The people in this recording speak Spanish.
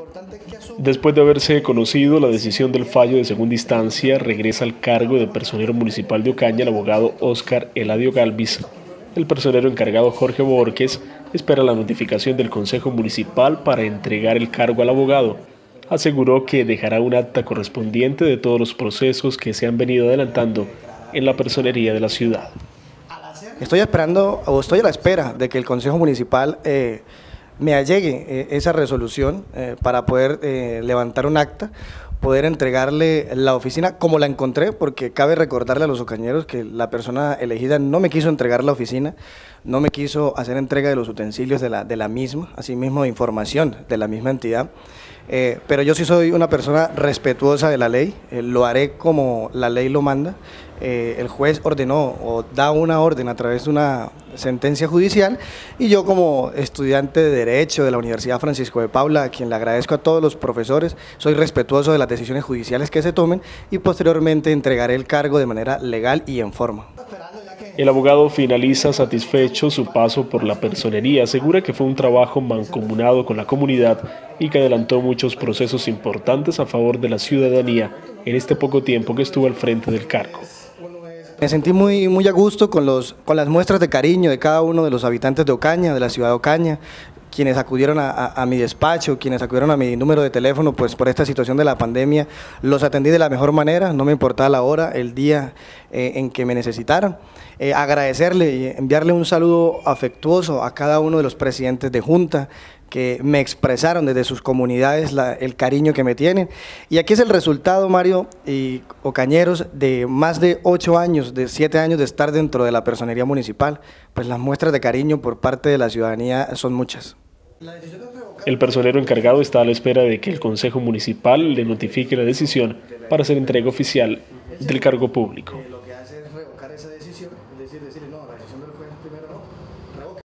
Después de haberse conocido la decisión del fallo de segunda instancia, regresa al cargo de personero municipal de Ocaña el abogado Óscar Eladio Galvis. El personero encargado Jorge Borges espera la notificación del Consejo Municipal para entregar el cargo al abogado. Aseguró que dejará un acta correspondiente de todos los procesos que se han venido adelantando en la personería de la ciudad. Estoy esperando, o estoy a la espera de que el Consejo Municipal me allegue esa resolución para poder levantar un acta, poder entregarle la oficina como la encontré, porque cabe recordarle a los ocañeros que la persona elegida no me quiso entregar la oficina, no me quiso hacer entrega de los utensilios de la misma, asimismo de información de la misma entidad, pero yo sí soy una persona respetuosa de la ley, lo haré como la ley lo manda. El juez ordenó o da una orden a través de una sentencia judicial y yo como estudiante de Derecho de la Universidad Francisco de Paula, a quien le agradezco a todos los profesores, soy respetuoso de las decisiones judiciales que se tomen y posteriormente entregaré el cargo de manera legal y en forma. El abogado finaliza satisfecho su paso por la personería, asegura que fue un trabajo mancomunado con la comunidad y que adelantó muchos procesos importantes a favor de la ciudadanía en este poco tiempo que estuvo al frente del cargo. Me sentí muy a gusto con las muestras de cariño de cada uno de los habitantes de Ocaña, de la ciudad de Ocaña, quienes acudieron a mi despacho, quienes acudieron a mi número de teléfono, pues por esta situación de la pandemia, los atendí de la mejor manera, no me importaba la hora, el día en que me necesitaran. Agradecerle y enviarle un saludo afectuoso a cada uno de los presidentes de junta, que me expresaron desde sus comunidades el cariño que me tienen. Y aquí es el resultado, Mario y ocañeros, de más de 8 años, de 7 años de estar dentro de la personería municipal. Pues las muestras de cariño por parte de la ciudadanía son muchas. El personero encargado está a la espera de que el Consejo Municipal le notifique la decisión para hacer entrega oficial del cargo público.